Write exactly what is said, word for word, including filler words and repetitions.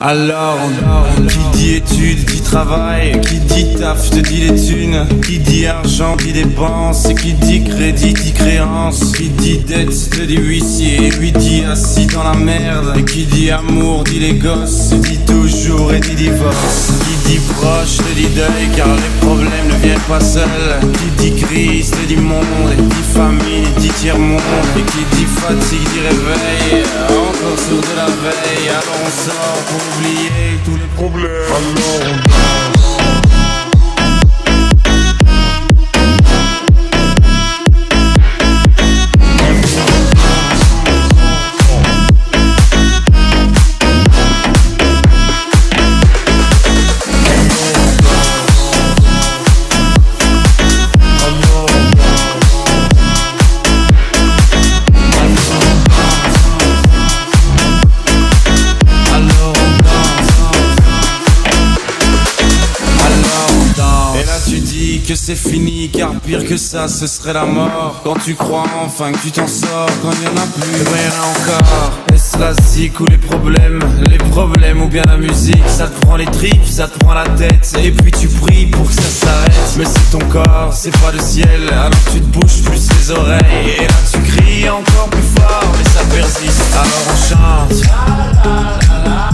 Alors, qui dit études, dit travail, qui dit taf, te dit les thunes, qui dit argent, dit dépenses, qui dit crédit, dit créance, qui dit dette, te dit huissier, lui dit assis dans la merde, et qui dit amour, dit les gosses, dit toujours et dit divorce, qui dit proche, te dit deuil, car les problèmes ne viennent pas seuls, qui dit crise, te dit monde, et dit famille, dit tiers-monde, et qui dit fatigue, dit réveil, encore sur de la veille, alors on sort pour oublier tous les problèmes. Alors on danse. Que c'est fini, car pire que ça, ce serait la mort. Quand tu crois enfin que tu t'en sors, quand il n'y en a plus, rien encore. Est-ce la zik ou les problèmes, les problèmes ou bien la musique? Ça te prend les tripes, ça te prend la tête, et puis tu pries pour que ça s'arrête. Mais c'est ton corps, c'est pas le ciel, alors tu te bouges plus les oreilles. Et là tu cries encore plus fort, mais ça persiste, alors on chante.